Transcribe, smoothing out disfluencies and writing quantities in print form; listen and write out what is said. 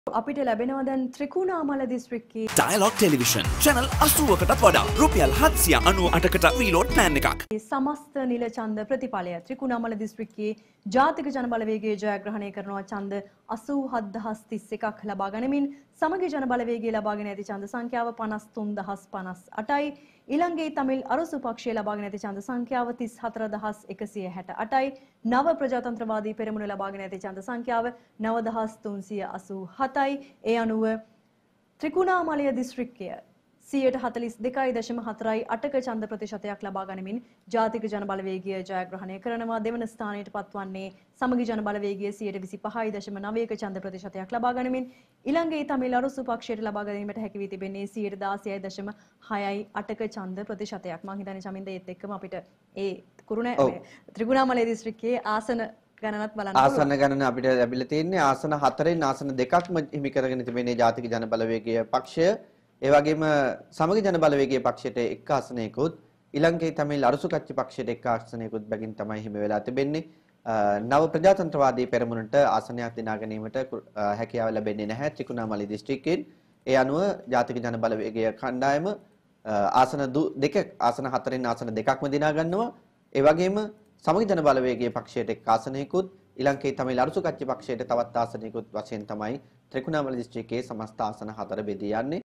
අපිට ලැබෙනවා දැන් ත්‍රිකුණාමල දිස්ත්‍රික්කයේ Dialog Television channel 80කටත් වඩා රුපියල් 798කට රීලෝඩ් ප්ලෑන් එකක්. සමස්ත නිල ඡන්ද ප්‍රතිඵලය ත්‍රිකුණාමල දිස්ත්‍රික්කයේ ජාතික ජනබලවේගයේ ජයග්‍රහණය කරනවා ඡන්ද 87031ක් ලබා ගනිමින් සමගි ජනබලවේගයේ ලබාගෙන ඇති ඡන්ද සංඛ්‍යාව 53058යි. ඊළඟේ තමිල් අරසු පක්ෂය ලබාගෙන ඇති ඡන්ද සංඛ්‍යාව 34168යි. නව ප්‍රජාතන්ත්‍රවාදී පෙරමුණ ලබාගෙන ඇති ඡන්ද සංඛ්‍යාව 9387යි. ඒ අනුව ත්‍රිකුණාමලය දිස්ත්‍රික්කය 142.48ක ඡන්ද ප්‍රතිශතයක් ලබා ගනිමින් ජාතික ජනබලවේගය ජයග්‍රහණය කරනවා. දෙවන ස්ථානයට පත්වන්නේ සමගි ජනබලවේගය 125.9ක ඡන්ද ප්‍රතිශතයක් ලබා ගනිමින් ඊළඟේ තමිල් අරසු පක්ෂයට ලබා ගැනීමට හැකි වී තිබෙන්නේ 116.68ක ඡන්ද ප්‍රතිශතයක්. මම හිතන්නේ චමින්ද ඒත් එක්කම අපිට ඒ ත්‍රිකුණාමලය දිස්ත්‍රික්කයේ ආසන ගණනත් බලන්න පුළුවන්. ආසන ගණන අපිට ලැබිලා තියෙන්නේ ආසන 4න් ආසන 2ක්ම හිමි කරගෙන තිබෙන්නේ ජාතික ජනබලවේගය පක්ෂය. ඒ වගේම සමගි ජනබලවේගයේ පක්ෂයට එක් ආසනයකුත් ඊළඟේ තමිල් අරසු කච්චි පක්ෂයට එක් ආසනයකුත් බැගින් තමයි හිමි වෙලා තිබෙන්නේ. නව ප්‍රජාතන්ත්‍රවාදී පෙරමුණට ආසනයක් දිනා ගැනීමට හැකියාව ලැබෙන්නේ නැහැ ත්‍රිකුණාමලය දිස්ත්‍රික්කයෙන්. ඒ අනුව ජාතික ජනබලවේගයේ කණ්ඩායම ආසන 4න් ආසන 2ක්ම දිනා ගන්නවා. ඒ වගේම සමගි ජනබලවේගයේ පක්ෂයට එක් ආසනයකුත් ඊළඟේ තමිල් අරසු කච්චි පක්ෂයට තවත් ආසනයකුත් වශයෙන් තමයි ත්‍රිකුණාමලය දිස්ත්‍රික්කයේ සමස්ත ආසන 4 බෙදී යන්නේ.